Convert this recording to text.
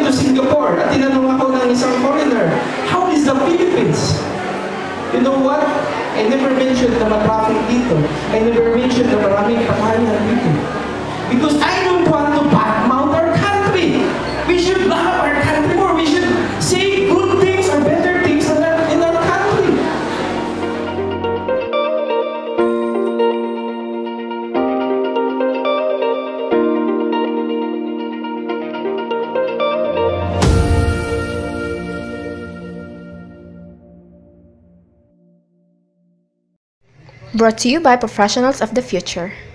to Singapore at tinanong ako ng isang foreigner, how is the Philippines? You know what? I never mentioned na matraffic dito. I never mentioned na maraming patayan dito. Because I don't want to badmouth our country. We should love our country more. We should say good things or better things in our country. Brought to you by Professionals of the Future.